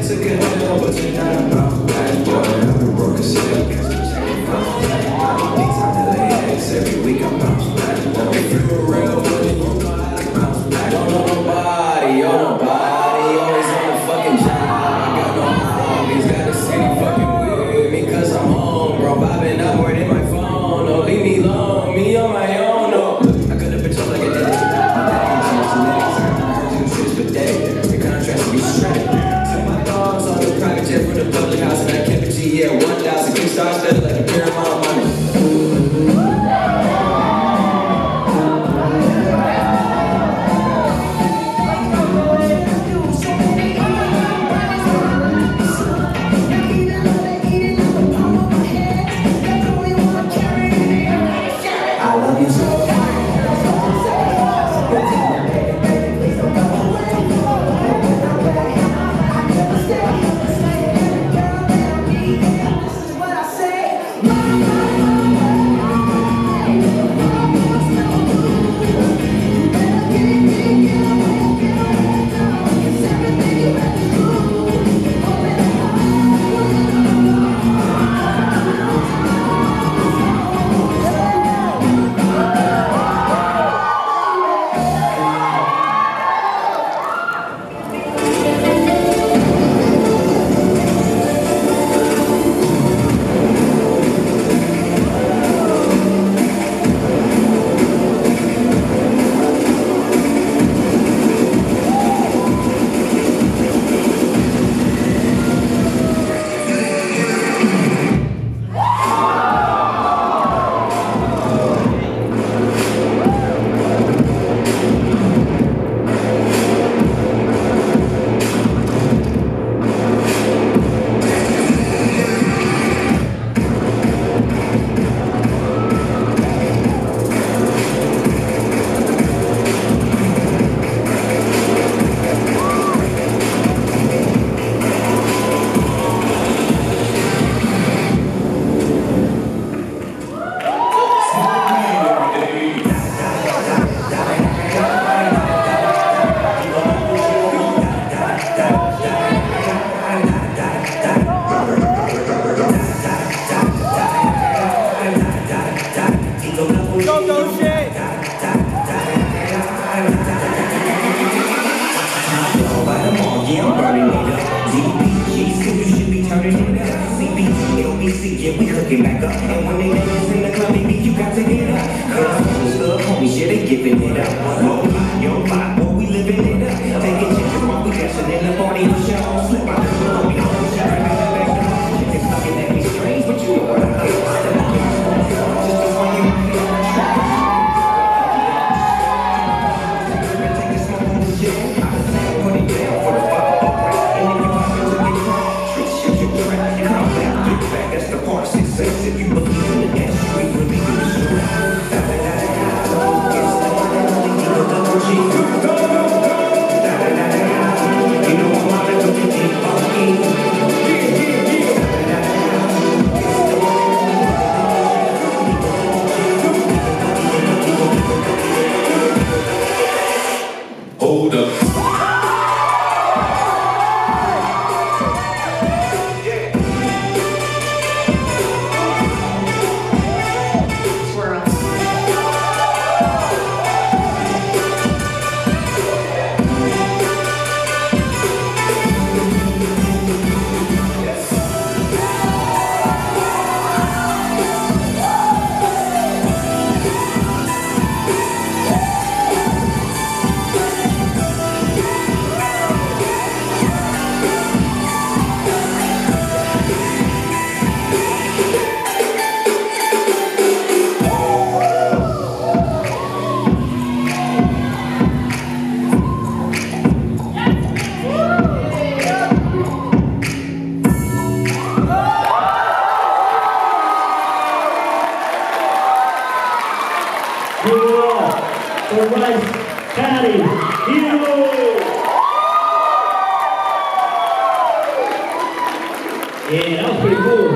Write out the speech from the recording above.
took it home, but tonight I'm out. I've been broke as hell. Every week I'm bouncing back. If you were real, wouldn't you know how to bounce back? Don't know nobody, always on the fucking job. I got no homies, got the city fucking with me, cause I'm home, bro. Vibing outward in my phone, no, leave me alone, me on my own, no. I could've been told like a idiot. The contrast be shredded. Took my dogs on the private jet from the public house, and I kept it G, yeah, 1,000 kickstars, better like a Paramount money. Yeah, we hooking back up. And when they dance in the club, baby, you got to get up. Cause the homies, yeah, they giving it up. Low vibe, yo vibe, boy, we living it up. Taking chances while we dancing in the party for show. Slip out the club, we home, shit, right back to back. It's looking at me strange, but you know what I like. Just the one you might get on the track. Take a smoke on the jet. I just put it down for the fuck. And if you want to get drunk, shit, you track. Come back, get back, that's the part of success. If you believe in the dance, we really do the show. It's the one and only double G. You know I'm on it, but you keep funky. Hold up. For Rice County Heroes. Yeah, that was pretty cool.